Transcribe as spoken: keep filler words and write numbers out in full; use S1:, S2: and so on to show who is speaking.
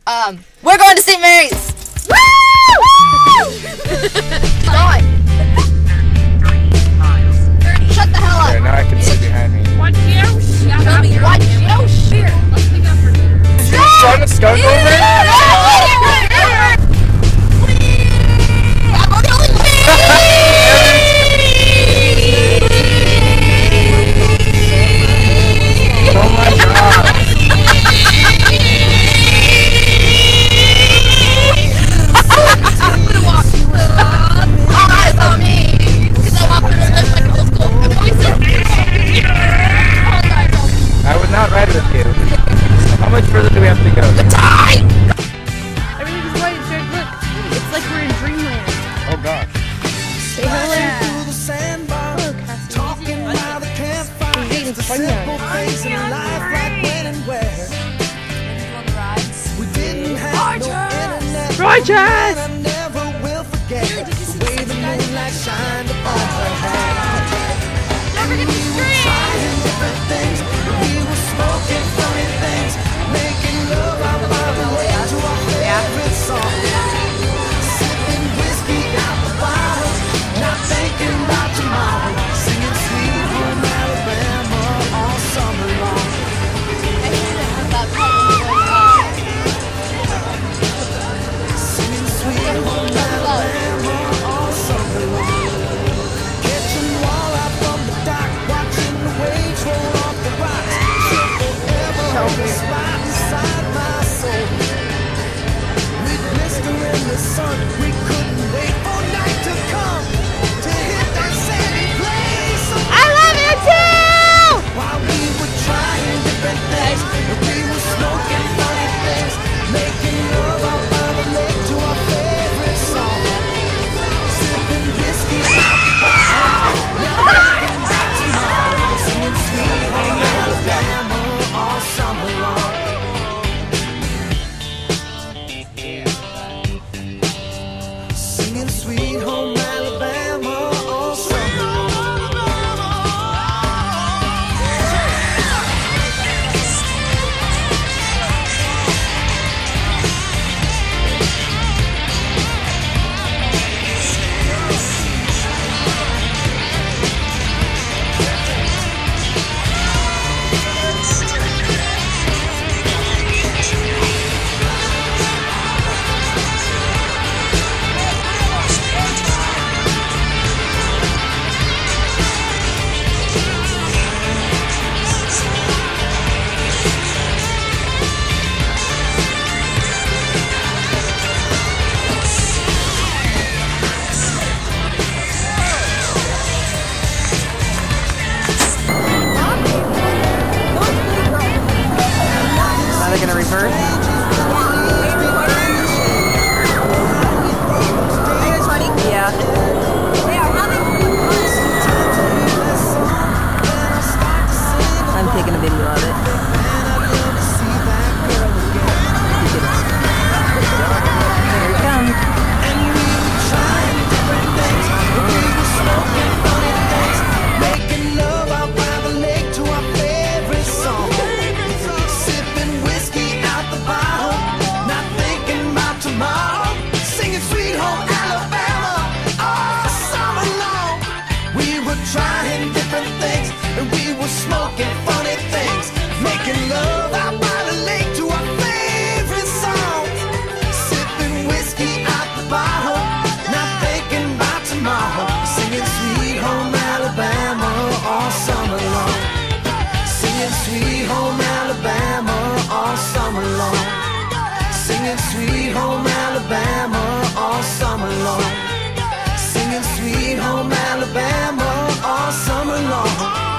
S1: Um, we're going to Saint Mary's! Woo! God. Shut the hell up!
S2: Okay, now I can see behind me.
S3: Watch you! Shut up!
S1: Watch you!
S3: Here, let's pick up for you.
S2: Did you run a skunk over? Oh my god!
S1: I'm gonna walk you all eyes on me! Because I walk through this like old school.
S2: I would not ride with you. How much further do we have to go?
S1: The time!
S3: Everything's white, Jared. Look, it's like we're in dreamland.
S2: Oh gosh.
S3: Say hello. Hello, Cassie. He's eating Bunyan. Rogers!
S1: Gonna reverse? Yeah. I'm taking a video of it. Here it comes.
S4: Trying different things, and we were smoking funny things, making love out by the lake to our favorite songs, sipping whiskey out the bottle, not thinking about tomorrow, singing Sweet Home Alabama all summer long, singing Sweet Home Alabama all summer long, singing Sweet Home Alabama all summer long, singing Sweet Home Alabama all summer long.